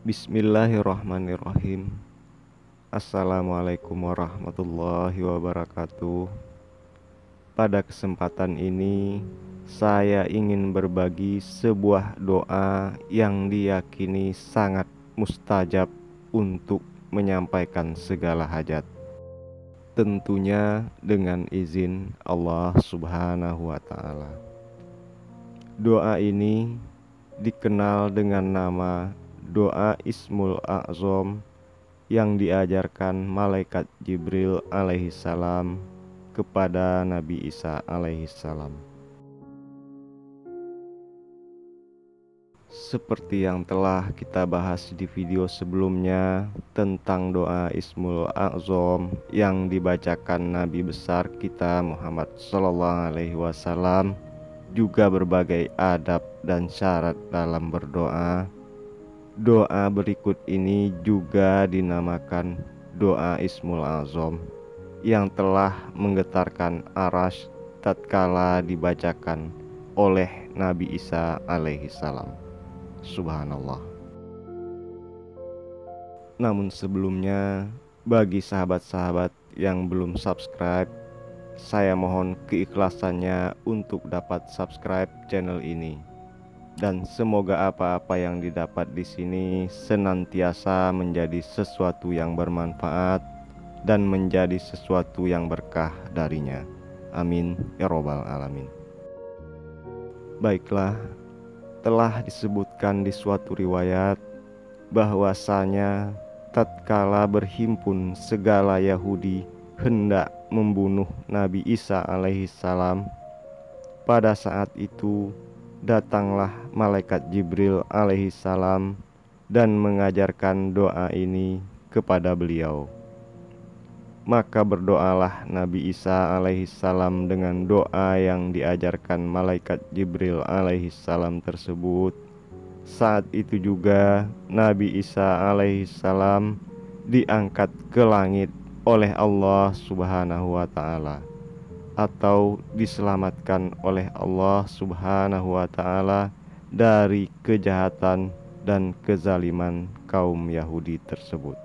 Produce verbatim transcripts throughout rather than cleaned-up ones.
Bismillahirrahmanirrahim. Assalamualaikum warahmatullahi wabarakatuh. Pada kesempatan ini, saya ingin berbagi sebuah doa yang diyakini sangat mustajab untuk menyampaikan segala hajat. Tentunya dengan izin Allah Subhanahu wa Ta'ala. Doa ini dikenal dengan nama doa Ismul A'zam yang diajarkan malaikat Jibril alaihissalam kepada Nabi Isa alaihissalam. Seperti yang telah kita bahas di video sebelumnya tentang doa Ismul A'zam yang dibacakan Nabi besar kita Muhammad Sallallahu Alaihi Wasallam, juga berbagai adab dan syarat dalam berdoa. Doa berikut ini juga dinamakan doa Ismul A'zam yang telah menggetarkan arasy tatkala dibacakan oleh Nabi Isa alaihissalam. Subhanallah. Namun sebelumnya, bagi sahabat-sahabat yang belum subscribe, saya mohon keikhlasannya untuk dapat subscribe channel ini. Dan semoga apa-apa yang didapat di sini senantiasa menjadi sesuatu yang bermanfaat dan menjadi sesuatu yang berkah darinya. Amin ya robbal alamin. Baiklah, telah disebutkan di suatu riwayat bahwasanya tatkala berhimpun segala Yahudi hendak membunuh Nabi Isa alaihissalam, pada saat itu datanglah malaikat Jibril alaihissalam dan mengajarkan doa ini kepada beliau. Maka berdoalah Nabi Isa alaihissalam dengan doa yang diajarkan malaikat Jibril alaihissalam tersebut. Saat itu juga Nabi Isa alaihissalam diangkat ke langit oleh Allah Subhanahu wa Ta'ala, atau diselamatkan oleh Allah Subhanahu wa Ta'ala dari kejahatan dan kezaliman kaum Yahudi tersebut.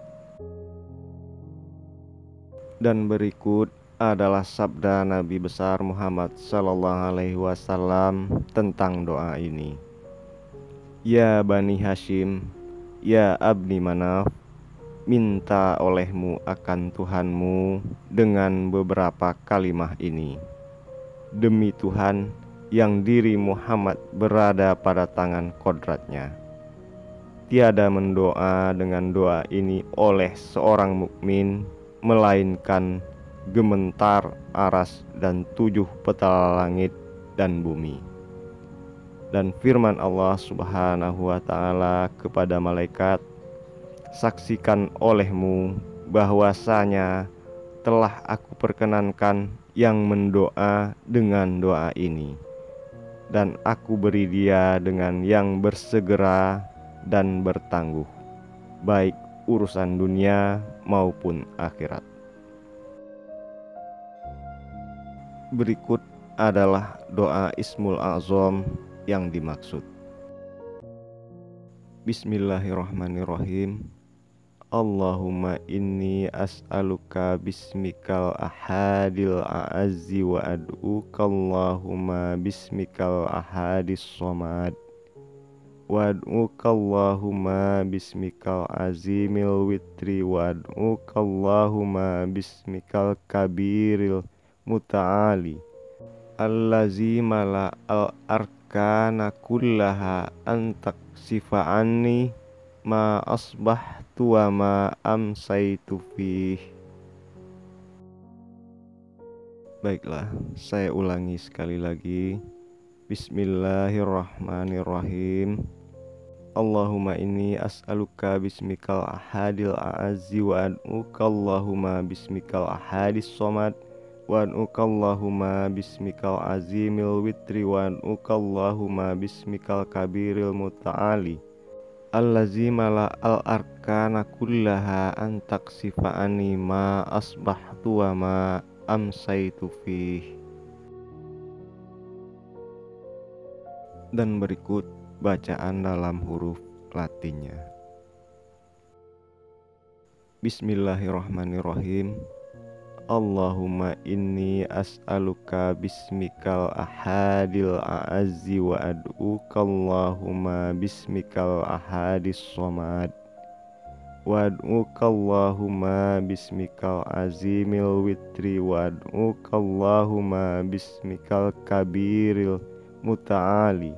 Dan berikut adalah sabda Nabi besar Muhammad Sallallahu Alaihi Wasallam tentang doa ini. Ya Bani Hashim, ya Abni Manaf, minta olehmu akan Tuhanmu dengan beberapa kalimah ini. Demi Tuhan yang diri Muhammad berada pada tangan kodratnya, tiada mendoa dengan doa ini oleh seorang mukmin melainkan gementar aras dan tujuh petala langit dan bumi. Dan firman Allah Subhanahu wa Ta'ala kepada malaikat, saksikan olehmu bahwasanya telah aku perkenankan yang mendoa dengan doa ini, dan aku beri dia dengan yang bersegera dan bertangguh, baik urusan dunia maupun akhirat. Berikut adalah doa Ismul A'zam yang dimaksud. Bismillahirrahmanirrahim. Allahumma inni as'aluka bismikal ahadil a'azzi wa ad'uka Allahumma bismikal ahadis somad wad'uka Allahumma bismikal azimil witri wad'uka Allahumma bismikal kabiril muta'ali allazi mala al arkana kullaha antak sifa'ani ma asbahtu wa ma amsaitu fih. Baiklah, saya ulangi sekali lagi. Bismillahirrahmanirrahim. Allahumma inni as'aluka bismikal ahadil a'azzi wa ad'uka Allahumma bismikal ahadis somad wa ad'uka Allahumma bismikal azimil witri wa ad'uka Allahumma bismikal kabiril muta'ali allazi mala al arkana kullaha antak sifa'ani ma asbahtu wa ma amsaitu fih. Dan berikut bacaan dalam huruf Latinnya. Bismillahirrahmanirrahim. Allahumma inni as'aluka bismikal ahadil a'azzi wa ad'uka Allahumma bismikal ahadis somad wa ad'uka Allahumma bismikal azimil witri wa ad'uka Allahumma bismikal kabiril muta'ali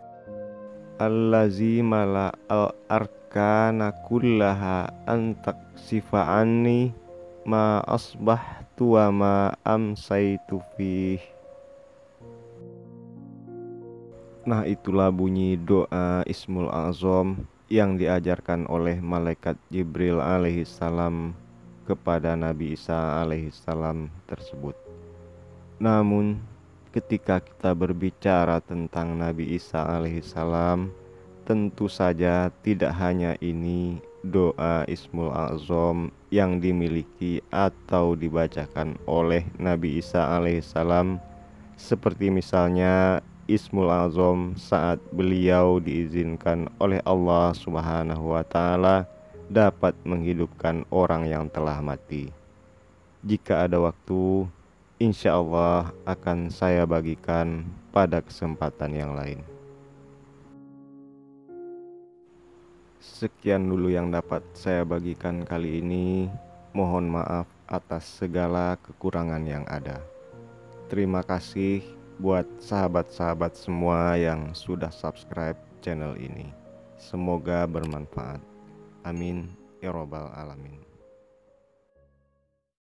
allazi mala al arkana kullaha antak sifaani ma asbahtu wa ma amsaitu fih. Nah, itulah bunyi doa Ismul A'zam yang diajarkan oleh malaikat Jibril alaihissalam kepada Nabi Isa alaihissalam tersebut. Namun ketika kita berbicara tentang Nabi Isa alaihissalam, tentu saja tidak hanya ini doa Ismul A'zam yang dimiliki atau dibacakan oleh Nabi Isa alaihissalam, seperti misalnya Ismul A'zam saat beliau diizinkan oleh Allah Subhanahu wa Ta'ala dapat menghidupkan orang yang telah mati. Jika ada waktu, insya Allah akan saya bagikan pada kesempatan yang lain. Sekian dulu yang dapat saya bagikan kali ini. Mohon maaf atas segala kekurangan yang ada. Terima kasih buat sahabat-sahabat semua yang sudah subscribe channel ini. Semoga bermanfaat. Amin ya robbal alamin.